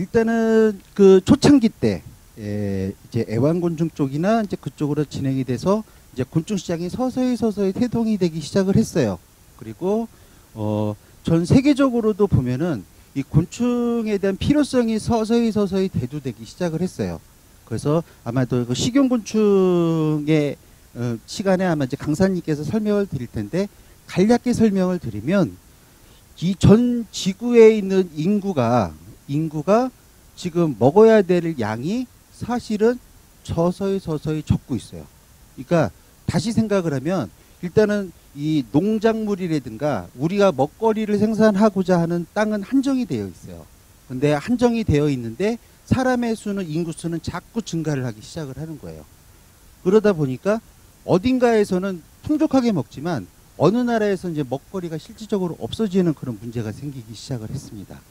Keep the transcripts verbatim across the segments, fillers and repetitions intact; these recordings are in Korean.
일단은 그 초창기 때 예, 이제 애완곤충 쪽이나 이제 그쪽으로 진행이 돼서 이제 곤충 시장이 서서히 서서히 태동이 되기 시작을 했어요. 그리고 어, 전 세계적으로도 보면은 이 곤충에 대한 필요성이 서서히 서서히 대두되기 시작을 했어요. 그래서 아마도 그 식용곤충의 어, 시간에 아마 이제 강사님께서 설명을 드릴 텐데 간략히 설명을 드리면 이 전 지구에 있는 인구가 인구가 지금 먹어야 될 양이 사실은 서서히 서서히 적고 있어요. 그러니까 다시 생각을 하면 일단은 이 농작물이라든가 우리가 먹거리를 생산하고자 하는 땅은 한정이 되어 있어요. 근데 한정이 되어 있는데 사람의 수는 인구 수는 자꾸 증가를 하기 시작을 하는 거예요. 그러다 보니까 어딘가에서는 풍족하게 먹지만 어느 나라에서 이제 먹거리가 실질적으로 없어지는 그런 문제가 생기기 시작을 했습니다.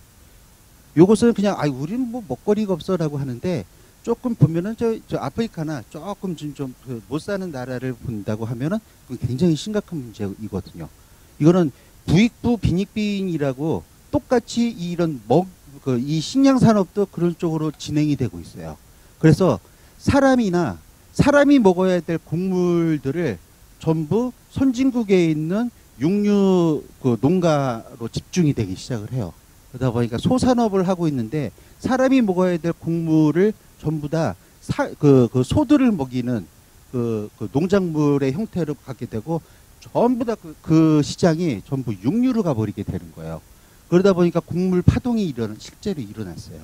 요것은 그냥 아 우리는 뭐 먹거리가 없어라고 하는데 조금 보면은 저, 저 아프리카나 조금 좀 좀 못 사는 나라를 본다고 하면은 그건 굉장히 심각한 문제이거든요. 이거는 부익부 빈익빈이라고 똑같이 이런 먹 그 이 식량 산업도 그런 쪽으로 진행이 되고 있어요. 그래서 사람이나 사람이 먹어야 될 곡물들을 전부 선진국에 있는 육류 그 농가로 집중이 되기 시작을 해요. 그러다 보니까 소산업을 하고 있는데 사람이 먹어야 될 곡물을 전부 다 그 그 소들을 먹이는 그, 그 농작물의 형태로 가게 되고 전부 다 그 그 시장이 전부 육류로 가버리게 되는 거예요. 그러다 보니까 곡물 파동이 일어나 실제로 일어났어요.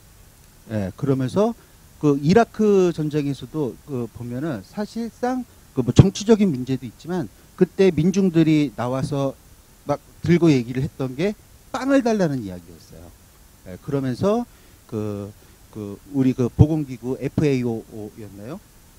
예, 그러면서 그 이라크 전쟁에서도 그 보면은 사실상 그 뭐 정치적인 문제도 있지만 그때 민중들이 나와서 막 들고 얘기를 했던 게 빵을 달라는 이야기였어요. 예, 그러면서 그, 그 우리 그 보건기구 에프에이오였나요?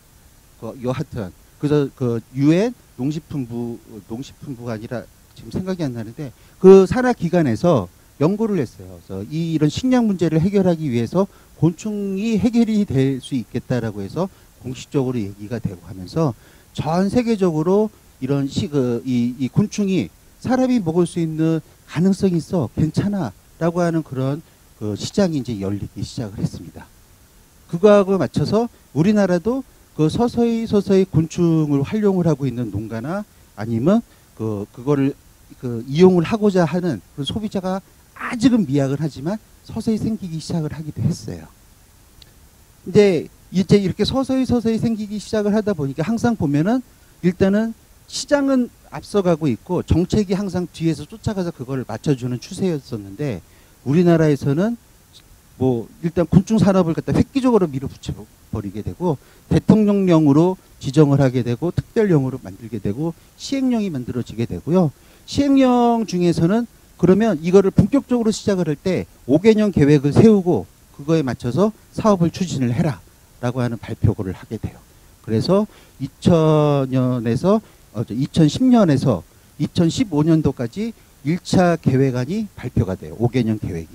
그 여하튼 그래서 그 유엔 농식품부 농식품부가 아니라 지금 생각이 안 나는데 그 산하 기관에서 연구를 했어요. 그래서 이 이런 식량 문제를 해결하기 위해서 곤충이 해결이 될 수 있겠다라고 해서 공식적으로 얘기가 되고 하면서 전 세계적으로 이런 시, 그, 이, 이 곤충이 사람이 먹을 수 있는 가능성이 있어 괜찮아라고 하는 그런 그 시장이 이제 열리기 시작을 했습니다. 그거하고 맞춰서 우리나라도 그 서서히 서서히 곤충을 활용을 하고 있는 농가나 아니면 그 그거를 그 이용을 하고자 하는 그 소비자가 아직은 미약은 하지만 서서히 생기기 시작을 하기도 했어요. 근데 이제 이렇게 서서히 서서히 생기기 시작을 하다 보니까 항상 보면은 일단은 시장은 앞서가고 있고 정책이 항상 뒤에서 쫓아가서 그걸 맞춰주는 추세였었는데 우리나라에서는 뭐 일단 곤충 산업을 갖다 획기적으로 밀어붙여 버리게 되고 대통령령으로 지정을 하게 되고 특별령으로 만들게 되고 시행령이 만들어지게 되고요. 시행령 중에서는 그러면 이거를 본격적으로 시작을 할 때 오 개년 계획을 세우고 그거에 맞춰서 사업을 추진을 해라 라고 하는 발표를 하게 돼요. 그래서 이천 년에서 어, 이천십 년에서 이천십오 년도까지 일 차 계획안이 발표가 돼요. 오 개년 계획이.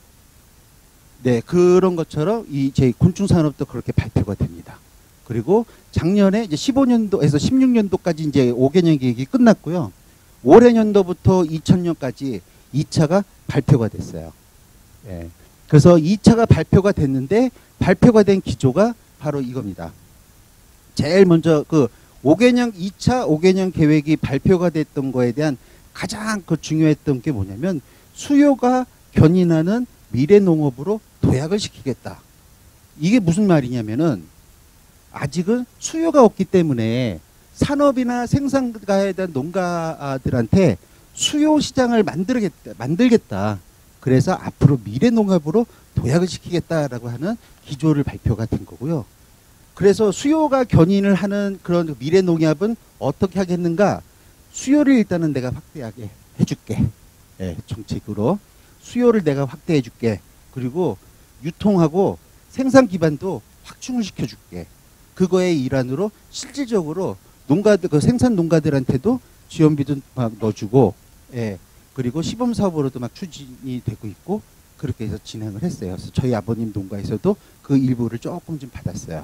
네, 그런 것처럼 이 제 곤충 산업도 그렇게 발표가 됩니다. 그리고 작년에 이제 십오 년도에서 십육 년도까지 이제 오 개년 계획이 끝났고요. 올해 년도부터 이천 년까지 이 차가 발표가 됐어요. 예. 그래서 이 차가 발표가 됐는데 발표가 된 기조가 바로 이겁니다. 제일 먼저 그 오 개년 이 차 오 개년 계획이 발표가 됐던 거에 대한 가장 그 중요했던 게 뭐냐면 수요가 견인하는 미래 농업으로 도약을 시키겠다. 이게 무슨 말이냐면은 아직은 수요가 없기 때문에 산업이나 생산가에 대한 농가들한테 수요 시장을 만들겠다, 만들겠다. 그래서 앞으로 미래 농업으로 도약을 시키겠다라고 하는 기조를 발표가 된 거고요. 그래서 수요가 견인을 하는 그런 미래 농협은 어떻게 하겠는가? 수요를 일단은 내가 확대하게 해줄게. 예, 정책으로. 수요를 내가 확대해 줄게. 그리고 유통하고 생산 기반도 확충을 시켜줄게. 그거의 일환으로 실질적으로 농가들, 그 생산 농가들한테도 지원비도 막 넣어주고, 예, 그리고 시범 사업으로도 막 추진이 되고 있고, 그렇게 해서 진행을 했어요. 그래서 저희 아버님 농가에서도 그 일부를 조금 좀 받았어요.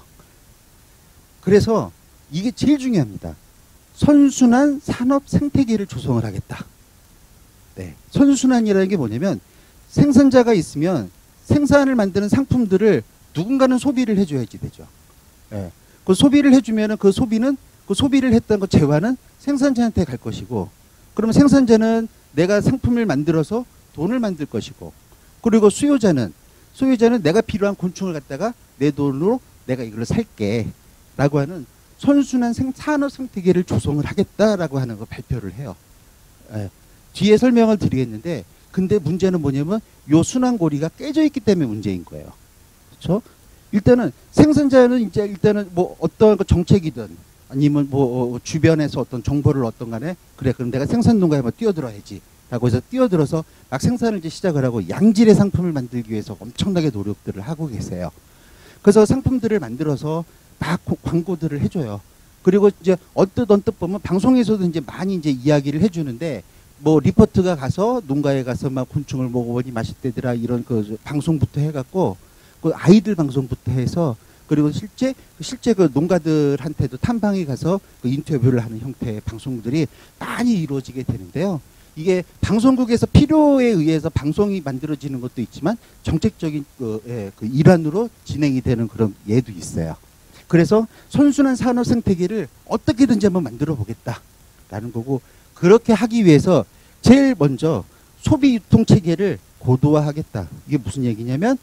그래서 이게 제일 중요합니다. 선순환 산업 생태계를 조성을 하겠다. 네. 선순환이라는 게 뭐냐면 생산자가 있으면 생산을 만드는 상품들을 누군가는 소비를 해줘야지 되죠. 예. 그 소비를 해주면은 그 소비는 그 소비를 했던 그 재화는 생산자한테 갈 것이고, 그러면 생산자는 내가 상품을 만들어서 돈을 만들 것이고, 그리고 수요자는 수요자는 내가 필요한 곤충을 갖다가 내 돈으로 내가 이걸 살게 라고 하는 선순환 생, 산업 생태계를 조성을 하겠다라고 하는 거 발표를 해요. 예. 뒤에 설명을 드리겠는데, 근데 문제는 뭐냐면 요 순환고리가 깨져 있기 때문에 문제인 거예요. 그렇죠? 일단은 생산자는 이제 일단은 뭐 어떤 정책이든 아니면 뭐 주변에서 어떤 정보를 얻던 간에, 그래 그럼 내가 생산 농가에 한번 뛰어들어야지 라고 해서 뛰어들어서 막 생산을 이제 시작을 하고 양질의 상품을 만들기 위해서 엄청나게 노력들을 하고 계세요. 그래서 상품들을 만들어서 막 광고들을 해줘요. 그리고 이제 언뜻 언뜻 보면 방송에서도 이제 많이 이제 이야기를 해주는데, 뭐 리포트가 가서 농가에 가서 막 곤충을 먹어보니 맛있대더라 이런 그 방송부터 해갖고, 그 아이들 방송부터 해서, 그리고 실제 실제 그 농가들한테도 탐방에 가서 그 인터뷰를 하는 형태의 방송들이 많이 이루어지게 되는데요. 이게 방송국에서 필요에 의해서 방송이 만들어지는 것도 있지만 정책적인 그, 예, 그 일환으로 진행이 되는 그런 예도 있어요. 그래서 선순환 산업 생태계를 어떻게든지 한번 만들어 보겠다라는 거고, 그렇게 하기 위해서 제일 먼저 소비 유통 체계를 고도화하겠다. 이게 무슨 얘기냐면,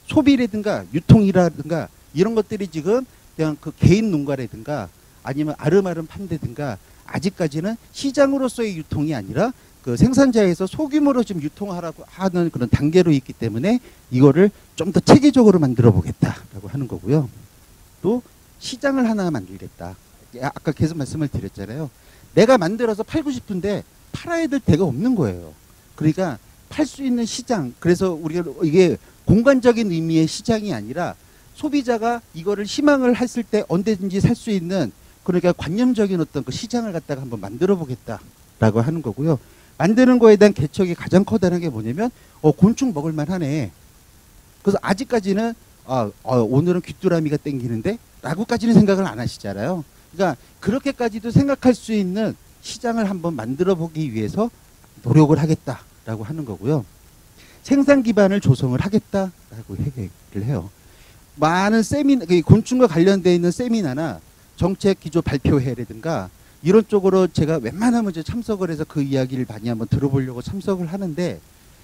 소비라든가 유통이라든가 이런 것들이 지금 그냥 그 개인 농가라든가 아니면 아름아름 판다든가 아직까지는 시장으로서의 유통이 아니라 그 생산자에서 소규모로 좀 유통하라고 하는 그런 단계로 있기 때문에 이거를 좀 더 체계적으로 만들어 보겠다라고 하는 거고요. 또 시장을 하나 만들겠다. 아까 계속 말씀을 드렸잖아요. 내가 만들어서 팔고 싶은데 팔아야 될 데가 없는 거예요. 그러니까 팔 수 있는 시장, 그래서 우리가 이게 공간적인 의미의 시장이 아니라 소비자가 이거를 희망을 했을 때 언제든지 살 수 있는, 그러니까 관념적인 어떤 그 시장을 갖다가 한번 만들어 보겠다라고 하는 거고요. 만드는 거에 대한 개척이 가장 커다란 게 뭐냐면, 어, 곤충 먹을만 하네. 그래서 아직까지는 아, 어, 오늘은 귀뚜라미가 땡기는데 라고까지는 생각을 안 하시잖아요. 그러니까 그렇게까지도 생각할 수 있는 시장을 한번 만들어 보기 위해서 노력을 하겠다라고 하는 거고요. 생산 기반을 조성을 하겠다라고 얘기를 해요. 많은 세미나, 곤충과 관련되어 있는 세미나나 정책 기조 발표회라든가 이런 쪽으로 제가 웬만하면 이제 참석을 해서 그 이야기를 많이 한번 들어보려고 참석을 하는데,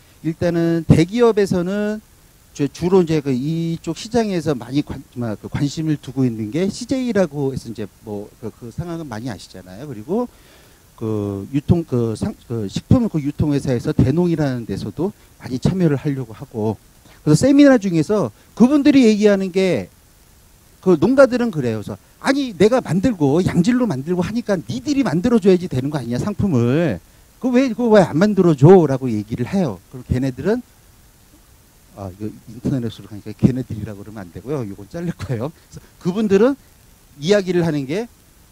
일단은 대기업에서는 주로 이제 그 이쪽 시장에서 많이 관, 관심을 두고 있는 게 씨제이라고 해서 이제 뭐 그 상황은 많이 아시잖아요. 그리고 그 유통 그 상 그 식품 그 유통회사에서 대농이라는 데서도 많이 참여를 하려고 하고, 그래서 세미나 중에서 그분들이 얘기하는 게, 그 농가들은 그래요. 그래서 아니 내가 만들고 양질로 만들고 하니까 니들이 만들어줘야지 되는 거 아니냐 상품을, 그 왜 그거 왜 안 만들어줘라고 얘기를 해요. 그럼 걔네들은 아 이거 인터넷으로 가니까 걔네들이라고 그러면 안 되고요. 이건 잘릴 거예요. 그래서 그분들은 이야기를 하는 게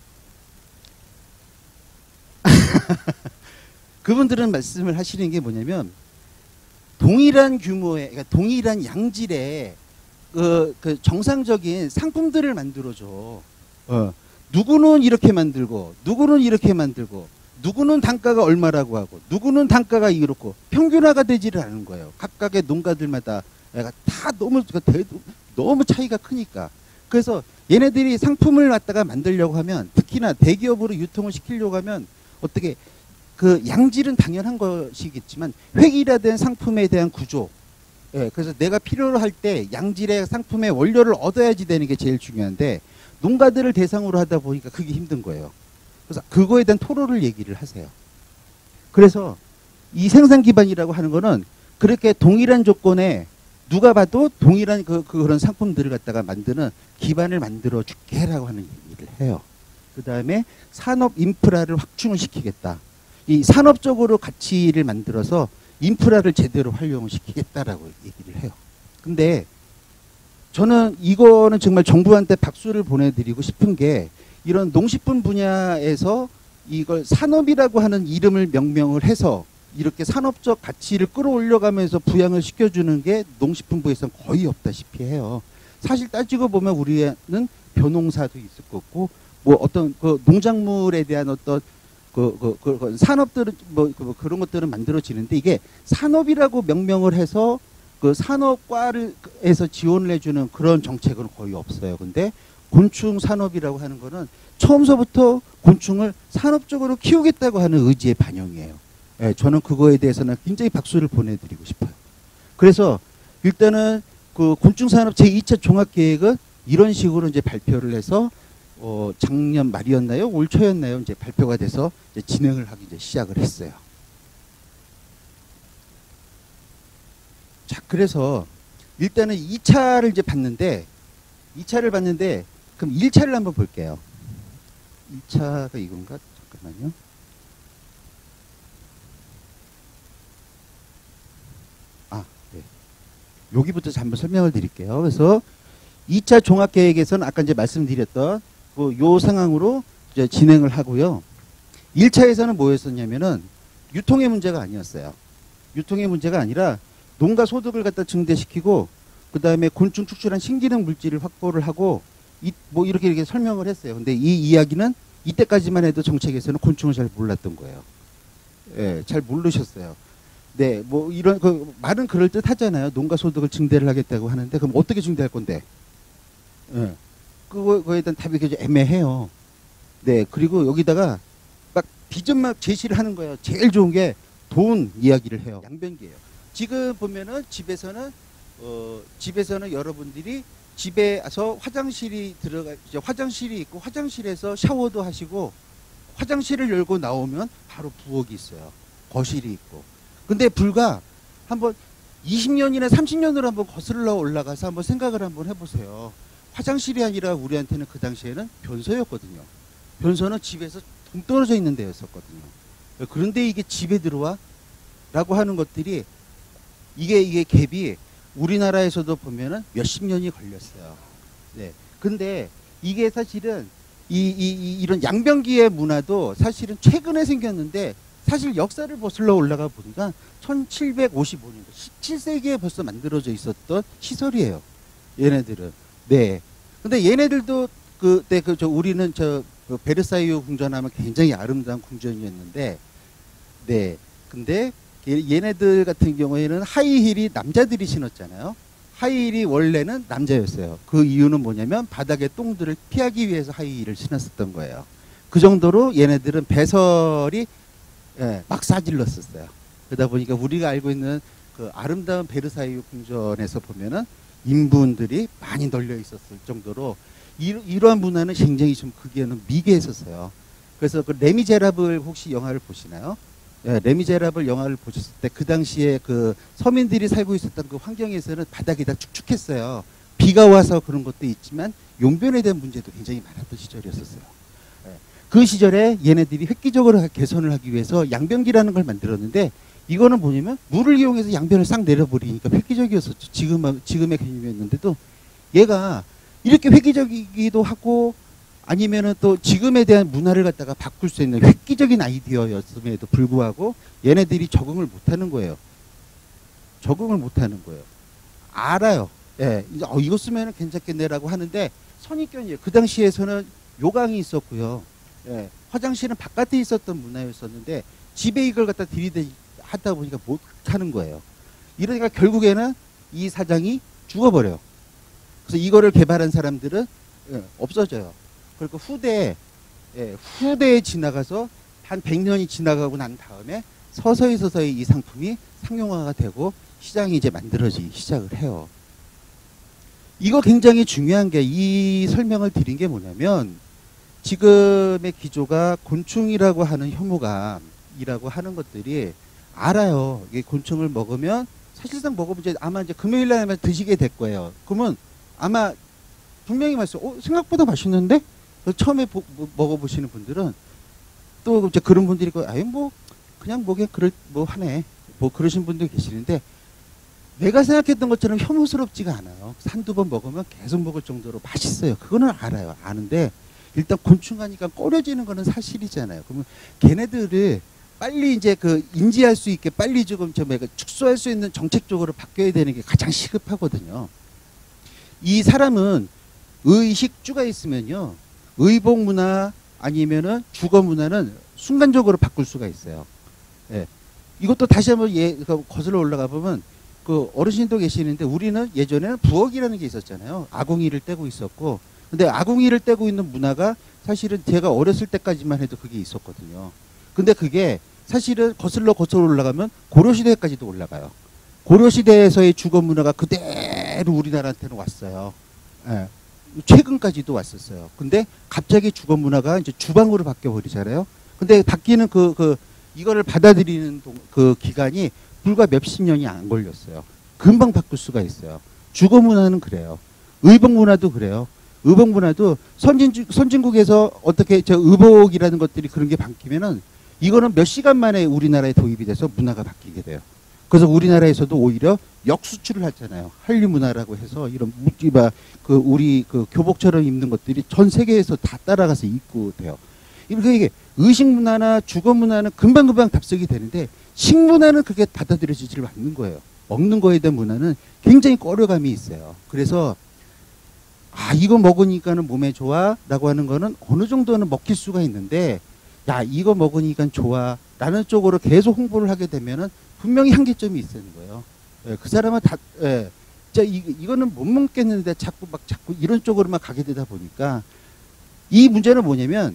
그분들은 말씀을 하시는 게 뭐냐면, 동일한 규모의, 그러니까 동일한 양질의 그, 그 정상적인 상품들을 만들어줘. 어. 누구는 이렇게 만들고, 누구는 이렇게 만들고, 누구는 단가가 얼마라고 하고, 누구는 단가가 이렇고, 평균화가 되지를 않은 거예요. 각각의 농가들마다 다 너무, 너무 차이가 크니까. 그래서 얘네들이 상품을 갖다가 만들려고 하면, 특히나 대기업으로 유통을 시키려고 하면, 어떻게, 그 양질은 당연한 것이겠지만 획일화된 상품에 대한 구조, 예, 그래서 내가 필요로 할 때 양질의 상품의 원료를 얻어야지 되는 게 제일 중요한데, 농가들을 대상으로 하다 보니까 그게 힘든 거예요. 그래서 그거에 대한 토로를 얘기를 하세요. 그래서 이 생산 기반이라고 하는 거는 그렇게 동일한 조건에 누가 봐도 동일한 그, 그 그런 상품들을 갖다가 만드는 기반을 만들어 줄게라고 하는 얘기를 해요. 그 다음에 산업 인프라를 확충을 시키겠다. 이 산업적으로 가치를 만들어서 인프라를 제대로 활용을 시키겠다라고 얘기를 해요. 근데 저는 이거는 정말 정부한테 박수를 보내드리고 싶은 게, 이런 농식품 분야에서 이걸 산업이라고 하는 이름을 명명을 해서 이렇게 산업적 가치를 끌어올려가면서 부양을 시켜주는 게 농식품부에서는 거의 없다시피 해요. 사실 따지고 보면 우리는 벼농사도 있을 거고, 뭐 어떤 그 농작물에 대한 어떤 그, 그, 그, 그 산업들은 뭐 그, 그런 것들은 만들어지는데, 이게 산업이라고 명명을 해서 그 산업과에서 지원을 해주는 그런 정책은 거의 없어요. 근데 곤충 산업이라고 하는 거는 처음서부터 곤충을 산업적으로 키우겠다고 하는 의지의 반영이에요. 예, 저는 그거에 대해서는 굉장히 박수를 보내드리고 싶어요. 그래서 일단은 그 곤충 산업 제이 차 종합계획은 이런 식으로 이제 발표를 해서 어, 작년 말이었나요? 올 초였나요? 이제 발표가 돼서 이제 진행을 하기 이제 시작을 했어요. 자, 그래서 일단은 이 차를 이제 봤는데, 이 차를 봤는데, 그럼 일 차를 한번 볼게요. 일 차가 이건가? 잠깐만요. 아, 네. 여기부터 한번 설명을 드릴게요. 그래서 이 차 종합계획에서는 아까 이제 말씀드렸던 그 요 상황으로 이제 진행을 하고요. 일 차에서는 뭐였었냐면은 유통의 문제가 아니었어요. 유통의 문제가 아니라 농가 소득을 갖다 증대시키고 그 다음에 곤충 축출한 신기능 물질을 확보를 하고 이, 뭐 이렇게 이렇게 설명을 했어요. 근데 이 이야기는 이때까지만 해도 정책에서는 곤충을 잘 몰랐던 거예요. 예, 잘 모르셨어요. 네, 뭐 이런 그 말은 그럴 듯 하잖아요. 농가 소득을 증대를 하겠다고 하는데 그럼 어떻게 증대할 건데? 예, 그거 그거에 대한 답이 굉장히 애매해요. 네, 그리고 여기다가 막 비전만 제시를 하는 거예요. 제일 좋은 게 돈 이야기를 해요. 양변기예요. 지금 보면은 집에서는 어, 집에서는 여러분들이 집에 와서 화장실이 들어가 이제 화장실이 있고 화장실에서 샤워도 하시고 화장실을 열고 나오면 바로 부엌이 있어요. 거실이 있고. 근데 불과 한번 이십 년이나 삼십 년으로 한번 거슬러 올라가서 한번 생각을 한번 해보세요. 화장실이 아니라 우리한테는 그 당시에는 변소였거든요. 변소는 집에서 동떨어져 있는 데였었거든요. 그런데 이게 집에 들어와? 라고 하는 것들이 이게 이게 갭이 우리나라에서도 보면은 몇십 년이 걸렸어요. 네. 근데 이게 사실은 이, 이, 이 이런 양변기의 문화도 사실은 최근에 생겼는데 사실 역사를 거슬러 올라가 보니까 천칠백오십오 년도 십칠 세기에 벌써 만들어져 있었던 시설이에요. 얘네들은. 네. 근데 얘네들도 그때 그 저 우리는 저 그 베르사유 궁전하면 굉장히 아름다운 궁전이었는데, 네. 근데 얘네들 같은 경우에는 하이힐이 남자들이 신었잖아요. 하이힐이 원래는 남자였어요. 그 이유는 뭐냐면 바닥에 똥들을 피하기 위해서 하이힐을 신었었던 거예요. 그 정도로 얘네들은 배설이 예, 막 싸질렀었어요. 그러다 보니까 우리가 알고 있는 그 아름다운 베르사유 궁전에서 보면은 인분들이 많이 널려 있었을 정도로 이, 이러한 문화는 굉장히 좀 크기에는 미개했었어요. 그래서 그 레미제라블 혹시 영화를 보시나요? 예, 레미제라블 영화를 보셨을 때 그 당시에 그 서민들이 살고 있었던 그 환경에서는 바닥이 다 축축했어요. 비가 와서 그런 것도 있지만 용변에 대한 문제도 굉장히 많았던 시절이었었어요. 예, 그 시절에 얘네들이 획기적으로 개선을 하기 위해서 양변기라는 걸 만들었는데 이거는 뭐냐면 물을 이용해서 양변을 싹 내려버리니까 획기적이었었죠. 지금, 지금의 개념이었는데도 얘가 이렇게 획기적이기도 하고 아니면은 또 지금에 대한 문화를 갖다가 바꿀 수 있는 획기적인 아이디어였음에도 불구하고 얘네들이 적응을 못하는 거예요. 적응을 못하는 거예요. 알아요. 예, 이제 어, 이거 쓰면은 괜찮겠네라고 하는데 선입견이에요. 그 당시에서는 요강이 있었고요. 예, 화장실은 바깥에 있었던 문화였었는데 집에 이걸 갖다 들이대 하다 보니까 못 하는 거예요. 이러니까 결국에는 이 사장이 죽어버려요. 그래서 이거를 개발한 사람들은 예, 없어져요. 그리고 후대에, 예, 후대에 지나가서 한 백 년이 지나가고 난 다음에 서서히 서서히 이 상품이 상용화가 되고 시장이 이제 만들어지기 시작을 해요. 이거 굉장히 중요한 게 이 설명을 드린 게 뭐냐면 지금의 기조가 곤충이라고 하는 혐오감이라고 하는 것들이 알아요. 이게 곤충을 먹으면 사실상 먹어보면 이제 아마 이제 금요일 날 드시게 될 거예요. 그러면 아마 분명히 말씀, 어, 생각보다 맛있는데? 처음에 보, 뭐, 먹어보시는 분들은 또 이제 그런 분들이 있고, 아유, 뭐, 그냥 뭐게, 그럴, 뭐 하네. 뭐 그러신 분들이 계시는데, 내가 생각했던 것처럼 혐오스럽지가 않아요. 한두 번 먹으면 계속 먹을 정도로 맛있어요. 그거는 알아요. 아는데, 일단 곤충 하니까 꺼려지는 거는 사실이잖아요. 그러면 걔네들을 빨리 이제 그 인지할 수 있게 빨리 조금 좀 축소할 수 있는 정책적으로 바뀌어야 되는 게 가장 시급하거든요. 이 사람은 의식주가 있으면요. 의복 문화 아니면은 주거 문화는 순간적으로 바꿀 수가 있어요. 예. 이것도 다시 한번 예, 거슬러 올라가 보면 그 어르신도 계시는데 우리는 예전에는 부엌이라는 게 있었잖아요. 아궁이를 떼고 있었고. 근데 아궁이를 떼고 있는 문화가 사실은 제가 어렸을 때까지만 해도 그게 있었거든요. 근데 그게 사실은 거슬러 거슬러 올라가면 고려시대까지도 올라가요. 고려시대에서의 주거 문화가 그대로 우리나라한테는 왔어요. 예. 최근까지도 왔었어요. 근데 갑자기 주거 문화가 이제 주방으로 바뀌어 버리잖아요. 근데 바뀌는 그, 그, 이거를 받아들이는 동, 그 기간이 불과 몇십 년이 안 걸렸어요. 금방 바꿀 수가 있어요. 주거 문화는 그래요. 의복 문화도 그래요. 의복 문화도 선진, 선진국에서 어떻게 저 의복이라는 것들이 그런 게 바뀌면은 이거는 몇 시간 만에 우리나라에 도입이 돼서 문화가 바뀌게 돼요. 그래서 우리나라에서도 오히려 역수출을 하잖아요. 한류 문화라고 해서 이런 묵지바 그 우리 그 교복처럼 입는 것들이 전 세계에서 다 따라가서 입고 돼요. 그러니까 이게 의식 문화나 주거 문화는 금방금방 답석이 되는데 식문화는 그게 받아들여지질 않는 거예요. 먹는 거에 대한 문화는 굉장히 꺼려감이 있어요. 그래서 아 이거 먹으니까는 몸에 좋아라고 하는 거는 어느 정도는 먹힐 수가 있는데 야 이거 먹으니까 좋아라는 쪽으로 계속 홍보를 하게 되면은 분명히 한계점이 있는 거예요. 예, 그 사람은 다, 예, 자, 이, 이거는 못 먹겠는데 자꾸 막 자꾸 이런 쪽으로만 가게 되다 보니까 이 문제는 뭐냐면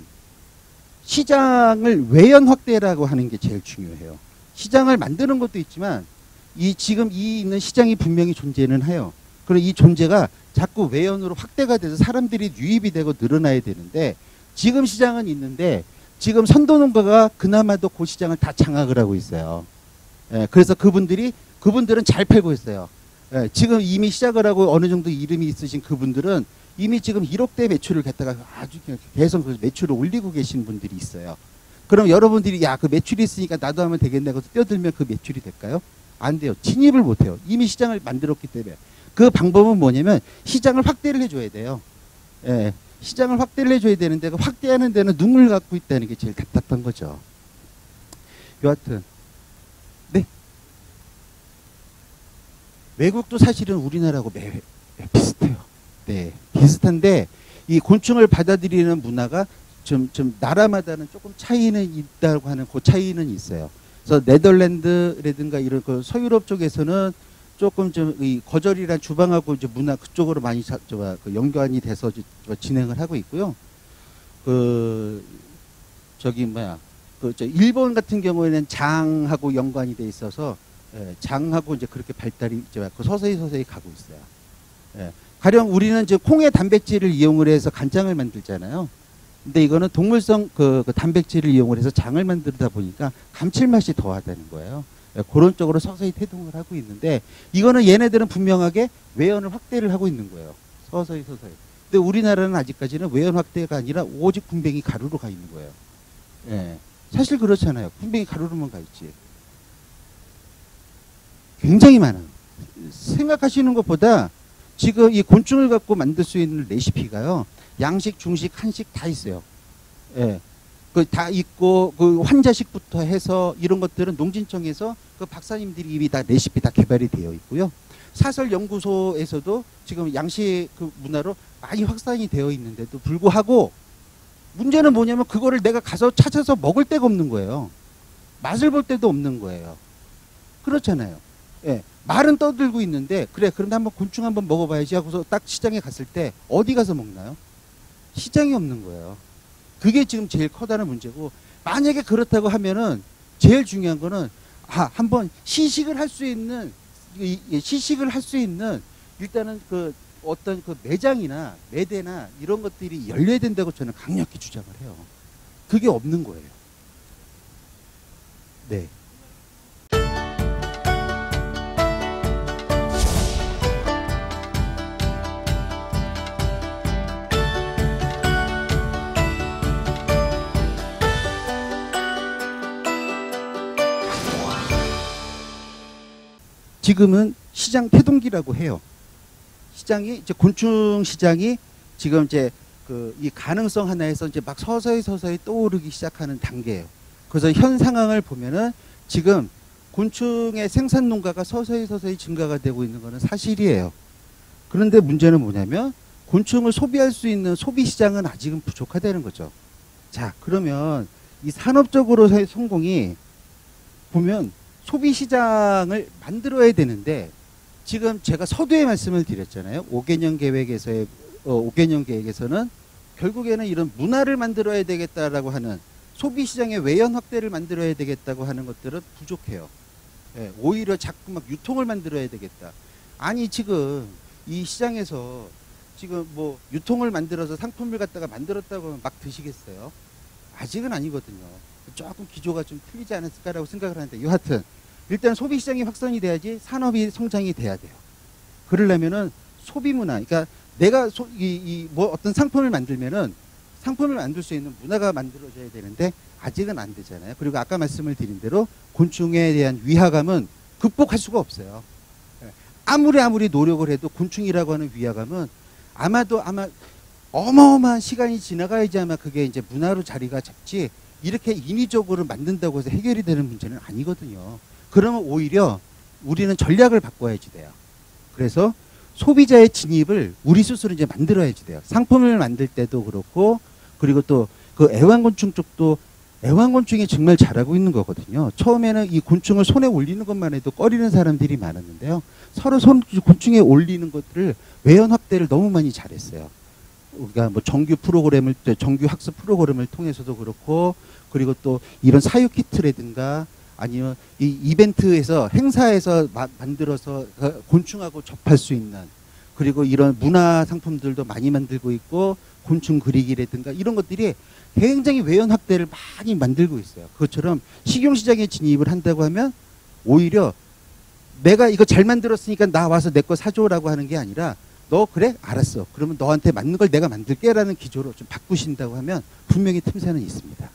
시장을 외연 확대라고 하는 게 제일 중요해요. 시장을 만드는 것도 있지만 이 지금 이 있는 시장이 분명히 존재는 해요. 그리고 이 존재가 자꾸 외연으로 확대가 돼서 사람들이 유입이 되고 늘어나야 되는데 지금 시장은 있는데 지금 선도농가가 그나마도 그 시장을 다 장악을 하고 있어요. 예, 그래서 그분들이, 그분들은 잘 팔고 있어요. 예, 지금 이미 시작을 하고 어느 정도 이름이 있으신 그분들은 이미 지금 일억대 매출을 갖다가 아주 계속 그 매출을 올리고 계신 분들이 있어요. 그럼 여러분들이 야, 그 매출이 있으니까 나도 하면 되겠네 하고 뛰어들면 그 매출이 될까요? 안 돼요. 진입을 못 해요. 이미 시장을 만들었기 때문에. 그 방법은 뭐냐면 시장을 확대를 해줘야 돼요. 예, 시장을 확대를 해줘야 되는데 그 확대하는 데는 눈을 갖고 있다는 게 제일 답답한 거죠. 여하튼 네. 외국도 사실은 우리나라하고 매, 매 비슷해요. 네. 비슷한데 이 곤충을 받아들이는 문화가 좀, 좀 나라마다는 조금 차이는 있다고 하는 그 차이는 있어요. 그래서 네덜란드라든가 이런 그 서유럽 쪽에서는 조금 좀 이 거절이란 주방하고 이제 문화 그쪽으로 많이 자, 저, 그 연관이 돼서 저, 진행을 하고 있고요. 그 저기 뭐야 그 저 일본 같은 경우에는 장하고 연관이 돼 있어서 예, 장하고 이제 그렇게 발달이 이제 그 서서히 서서히 가고 있어요. 예. 가령 우리는 이제 콩의 단백질을 이용을 해서 간장을 만들잖아요. 근데 이거는 동물성 그, 그 단백질을 이용을 해서 장을 만들다 보니까 감칠맛이 더하다는 거예요. 예, 그런 쪽으로 서서히 태동을 하고 있는데 이거는 얘네들은 분명하게 외연을 확대를 하고 있는 거예요. 서서히 서서히. 근데 우리나라는 아직까지는 외연 확대가 아니라 오직 군뱅이 가루로 가 있는 거예요. 예. 사실 그렇잖아요. 군뱅이 가루로만 가 있지. 굉장히 많아요. 생각하시는 것보다 지금 이 곤충을 갖고 만들 수 있는 레시피가요. 양식, 중식, 한식 다 있어요. 예. 그 다 있고 그 환자식부터 해서 이런 것들은 농진청에서 그 박사님들이 이미 다 레시피 다 개발이 되어 있고요. 사설 연구소에서도 지금 양식 그 문화로 많이 확산이 되어 있는데도 불구하고 문제는 뭐냐면 그거를 내가 가서 찾아서 먹을 데가 없는 거예요. 맛을 볼 데도 없는 거예요. 그렇잖아요. 예. 말은 떠들고 있는데 그래 그런데 한번 곤충 한번 먹어봐야지 하고서 딱 시장에 갔을 때 어디 가서 먹나요? 시장이 없는 거예요. 그게 지금 제일 커다란 문제고 만약에 그렇다고 하면은 제일 중요한 거는 아 한번 시식을 할 수 있는 시식을 할 수 있는 일단은 그 어떤 그 매장이나 매대나 이런 것들이 열려야 된다고 저는 강력히 주장을 해요. 그게 없는 거예요. 네. 지금은 시장 태동기라고 해요. 시장이 이제 곤충 시장이 지금 이제 그 이 가능성 하나에서 이제 막 서서히 서서히 떠오르기 시작하는 단계예요. 그래서 현 상황을 보면은 지금 곤충의 생산 농가가 서서히 서서히 증가가 되고 있는 것은 사실이에요. 그런데 문제는 뭐냐면 곤충을 소비할 수 있는 소비 시장은 아직은 부족하다는 거죠. 자, 그러면 이 산업적으로의 성공이 보면 소비 시장을 만들어야 되는데 지금 제가 서두에 말씀을 드렸잖아요. 오 개년 계획에서의 어, 오 개년 계획에서는 결국에는 이런 문화를 만들어야 되겠다라고 하는 소비 시장의 외연 확대를 만들어야 되겠다고 하는 것들은 부족해요. 예, 오히려 자꾸 막 유통을 만들어야 되겠다. 아니 지금 이 시장에서 지금 뭐 유통을 만들어서 상품을 갖다가 만들었다고 하면 막 드시겠어요? 아직은 아니거든요. 조금 기조가 좀 틀리지 않았을까라고 생각을 하는데 여하튼 일단 소비 시장이 확산이 돼야지 산업이 성장이 돼야 돼요. 그러려면은 소비 문화, 그러니까 내가 소, 이, 이 뭐 어떤 상품을 만들면은 상품을 만들 수 있는 문화가 만들어져야 되는데 아직은 안 되잖아요. 그리고 아까 말씀을 드린 대로 곤충에 대한 위화감은 극복할 수가 없어요. 아무리 아무리 노력을 해도 곤충이라고 하는 위화감은 아마도 아마 어마어마한 시간이 지나가야지 아마 그게 이제 문화로 자리가 잡지 이렇게 인위적으로 만든다고 해서 해결이 되는 문제는 아니거든요. 그러면 오히려 우리는 전략을 바꿔야지 돼요. 그래서 소비자의 진입을 우리 스스로 이제 만들어야지 돼요. 상품을 만들 때도 그렇고 그리고 또 그 애완곤충 쪽도 애완곤충이 정말 잘하고 있는 거거든요. 처음에는 이 곤충을 손에 올리는 것만 해도 꺼리는 사람들이 많았는데요. 서로 손, 곤충에 올리는 것들을 외연 확대를 너무 많이 잘했어요. 우리가 뭐 정규 프로그램을, 정규 학습 프로그램을 통해서도 그렇고 그리고 또 이런 사육 키트라든가 아니면 이 이벤트에서 행사에서 마, 만들어서 곤충하고 접할 수 있는 그리고 이런 문화 상품들도 많이 만들고 있고 곤충 그리기라든가 이런 것들이 굉장히 외연 확대를 많이 만들고 있어요. 그것처럼 식용시장에 진입을 한다고 하면 오히려 내가 이거 잘 만들었으니까 나 와서 내 거 사줘라고 하는 게 아니라 너 그래? 알았어. 그러면 너한테 맞는 걸 내가 만들게 라는 기조로 좀 바꾸신다고 하면 분명히 틈새는 있습니다.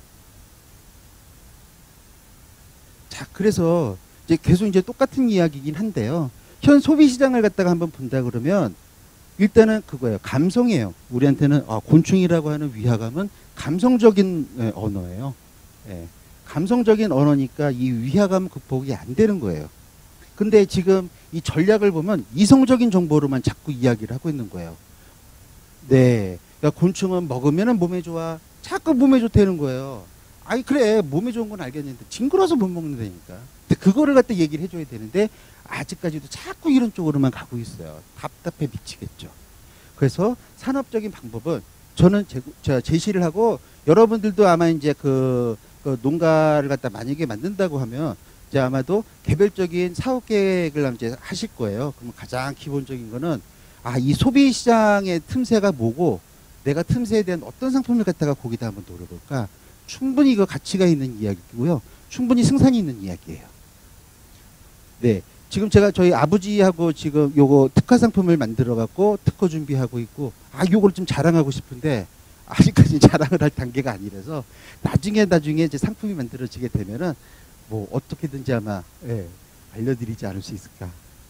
자, 그래서 이제 계속 이제 똑같은 이야기이긴 한데요. 현 소비 시장을 갖다가 한번 본다 그러면 일단은 그거예요. 감성이에요. 우리한테는 아, 곤충이라고 하는 위화감은 감성적인 예, 언어예요. 예. 감성적인 언어니까 이 위화감 극복이 안 되는 거예요. 근데 지금 이 전략을 보면 이성적인 정보로만 자꾸 이야기를 하고 있는 거예요. 네. 그러니까 곤충은 먹으면 몸에 좋아. 자꾸 몸에 좋다는 거예요. 아니 그래 몸에 좋은 건 알겠는데 징그러서 못 먹는다니까. 근데 그거를 갖다 얘기를 해줘야 되는데 아직까지도 자꾸 이런 쪽으로만 가고 있어요. 답답해 미치겠죠. 그래서 산업적인 방법은 저는 제, 제가 제시를 하고 여러분들도 아마 이제 그, 그 농가를 갖다 만약에 만든다고 하면 이제 아마도 개별적인 사업 계획을 이제 하실 거예요. 그러면 가장 기본적인 거는 아, 이 소비 시장의 틈새가 뭐고 내가 틈새에 대한 어떤 상품을 갖다가 거기다 한번 노려볼까. 충분히 그 가치가 있는 이야기고요. 충분히 승산이 있는 이야기예요. 네. 지금 제가 저희 아버지하고 지금 요거 특화 상품을 만들어 갖고 특허 준비하고 있고 아 요걸 좀 자랑하고 싶은데 아직까지 자랑을 할 단계가 아니라서 나중에 나중에 이제 상품이 만들어지게 되면은 뭐 어떻게든지 아마 예, 알려드리지 않을 수 있을까.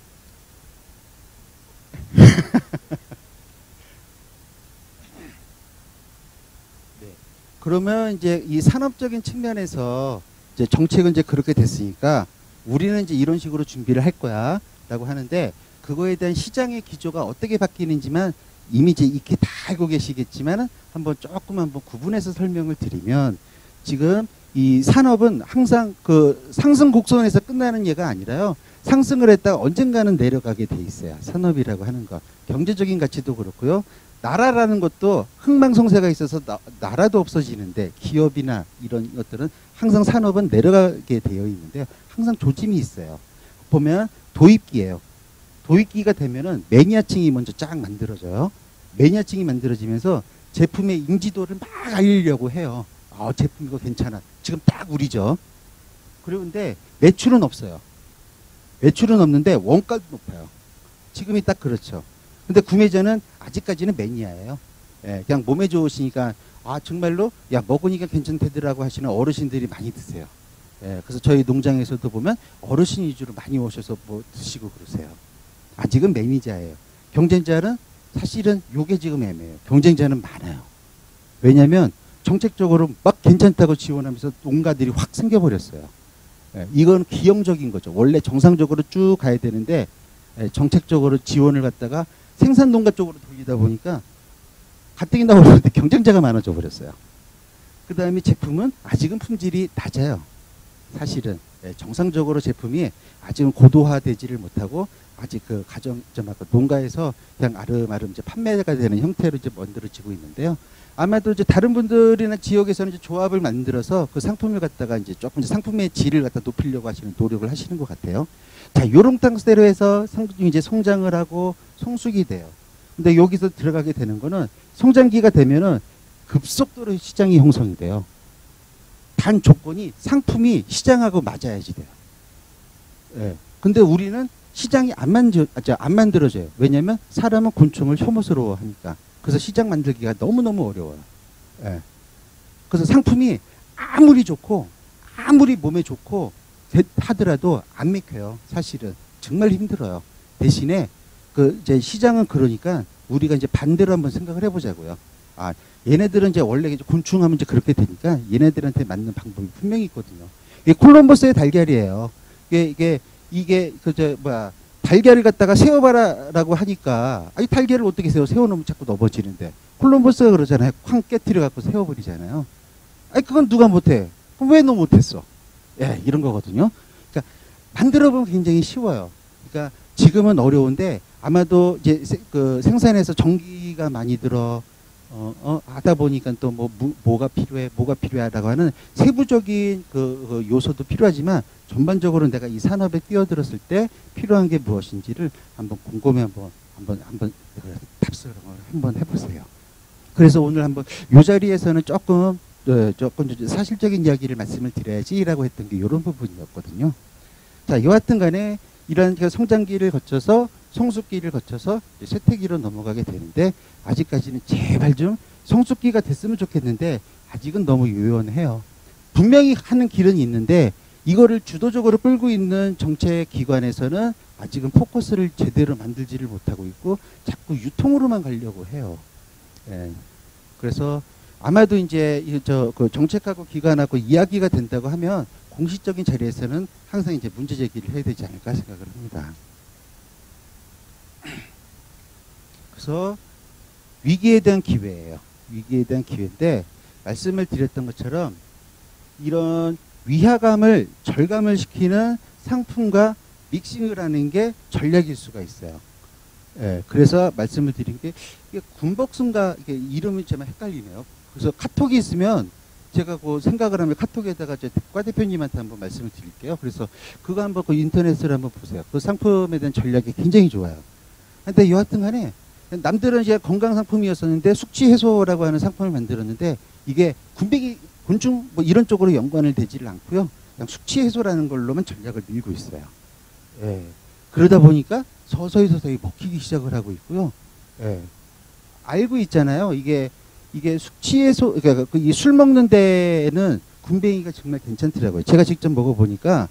네. 그러면 이제 이 산업적인 측면에서 이제 정책은 이제 그렇게 됐으니까 우리는 이제 이런 식으로 준비를 할 거야 라고 하는데 그거에 대한 시장의 기조가 어떻게 바뀌는지만 이미 이제 익히 다 알고 계시겠지만 한번 조금 한번 구분해서 설명을 드리면 지금 이 산업은 항상 그 상승 곡선에서 끝나는 예가 아니라요. 상승을 했다가 언젠가는 내려가게 돼 있어요. 산업이라고 하는 거. 경제적인 가치도 그렇고요. 나라라는 것도 흥망성쇠가 있어서 나, 나라도 없어지는데 기업이나 이런 것들은 항상 산업은 내려가게 되어 있는데요. 항상 조짐이 있어요. 보면 도입기예요. 도입기가 되면은 매니아층이 먼저 쫙 만들어져요. 매니아층이 만들어지면서 제품의 인지도를 막 알리려고 해요. 아, 제품 이거 괜찮아. 지금 딱 우리죠. 그런데 매출은 없어요. 매출은 없는데 원가도 높아요. 지금이 딱 그렇죠. 근데 구매자는 아직까지는 매니아예요. 예, 그냥 몸에 좋으시니까 아 정말로 야 먹으니까 괜찮대더라고 하시는 어르신들이 많이 드세요. 예, 그래서 저희 농장에서도 보면 어르신 위주로 많이 오셔서 뭐 드시고 그러세요. 아직은 매니저예요. 경쟁자는 사실은 요게 지금 애매해요. 경쟁자는 많아요. 왜냐하면 정책적으로 막 괜찮다고 지원하면서 농가들이 확 생겨버렸어요. 예, 이건 기형적인 거죠. 원래 정상적으로 쭉 가야 되는데 예, 정책적으로 지원을 갖다가 생산 농가 쪽으로 돌리다 보니까 가뜩이 나오는데 경쟁자가 많아져 버렸어요. 그 다음에 제품은 아직은 품질이 낮아요. 사실은. 예, 정상적으로 제품이 아직은 고도화되지를 못하고 아직 그 가정 좀 아까 농가에서 그냥 아름아름 이제 판매가 되는 형태로 이제 만들어지고 있는데요. 아마도 이제 다른 분들이나 지역에서는 이제 조합을 만들어서 그 상품을 갖다가 이제 조금 이제 상품의 질을 갖다 높이려고 하시는 노력을 하시는 것 같아요. 자, 요런 땅대로 해서 상품이 이제 성장을 하고 성숙이 돼요. 근데 여기서 들어가게 되는 거는 성장기가 되면은 급속도로 시장이 형성이 돼요. 단 조건이 상품이 시장하고 맞아야지 돼요. 예. 근데 우리는 시장이 안 만져, 안 만들어져요. 왜냐면 사람은 곤충을 혐오스러워 하니까. 그래서 시장 만들기가 너무너무 어려워요. 예. 그래서 상품이 아무리 좋고, 아무리 몸에 좋고, 하더라도 안 맥혀요. 사실은. 정말 힘들어요. 대신에, 그, 이제 시장은 그러니까 우리가 이제 반대로 한번 생각을 해보자고요. 아, 얘네들은 이제 원래 이제 곤충 하면 이제 그렇게 되니까 얘네들한테 맞는 방법이 분명히 있거든요. 이게 콜럼버스의 달걀이에요. 이게, 이게, 이게, 그, 저, 뭐야, 달걀을 갖다가 세워봐라라고 하니까, 아니, 달걀을 어떻게 세워? 세워놓으면 자꾸 넘어지는데. 콜럼버스가 그러잖아요. 쾅 깨트려 갖고 세워버리잖아요. 아니, 그건 누가 못해? 그럼 왜 너 못했어? 예, 이런 거거든요. 그러니까, 만들어보면 굉장히 쉬워요. 그러니까, 지금은 어려운데, 아마도 이제 그 생산에서 전기가 많이 들어, 어, 어, 하다 보니까 또 뭐, 뭐가 필요해, 뭐가 필요하다고 하는 세부적인 그, 그 요소도 필요하지만 전반적으로 내가 이 산업에 뛰어들었을 때 필요한 게 무엇인지를 한번 곰곰이 한번, 한번, 한번 탑승을 한번 해보세요. 그래서 오늘 한번 이 자리에서는 조금, 어, 조금 사실적인 이야기를 말씀을 드려야지라고 했던 게 이런 부분이었거든요. 자, 여하튼 간에 이런 성장기를 거쳐서 성숙기를 거쳐서 쇠퇴기로 넘어가게 되는데 아직까지는 제발 좀 성숙기가 됐으면 좋겠는데 아직은 너무 유연해요. 분명히 하는 길은 있는데 이거를 주도적으로 끌고 있는 정책기관에서는 아직은 포커스를 제대로 만들지를 못하고 있고 자꾸 유통으로만 가려고 해요. 예. 그래서 아마도 이제 저 그 정책하고 기관하고 이야기가 된다고 하면 공식적인 자리에서는 항상 이제 문제 제기를 해야 되지 않을까 생각을 합니다. 그래서 위기에 대한 기회예요. 위기에 대한 기회인데 말씀을 드렸던 것처럼 이런 위화감을 절감을 시키는 상품과 믹싱을 하는 게 전략일 수가 있어요. 예, 그래서 말씀을 드린 게 이게 군복순가 이게 이름이 좀 헷갈리네요. 그래서 카톡이 있으면 제가 그 생각을 하면 카톡에다가 제 과 대표님한테 한번 말씀을 드릴게요. 그래서 그거 한번 그 인터넷을 한번 보세요. 그 상품에 대한 전략이 굉장히 좋아요. 근데 여하튼 간에 남들은 이제 건강 상품이었었는데 숙취 해소라고 하는 상품을 만들었는데 이게 군뱅이 곤충 뭐 이런 쪽으로 연관을 되지를 않고요. 그냥 숙취 해소라는 걸로만 전략을 밀고 있어요. 예. 그러다 보니까 서서히 서서히 먹히기 시작을 하고 있고요. 예. 알고 있잖아요. 이게 이게 숙취 해소 그러니까 이 술 먹는 데는 군뱅이가 정말 괜찮더라고요. 제가 직접 먹어보니까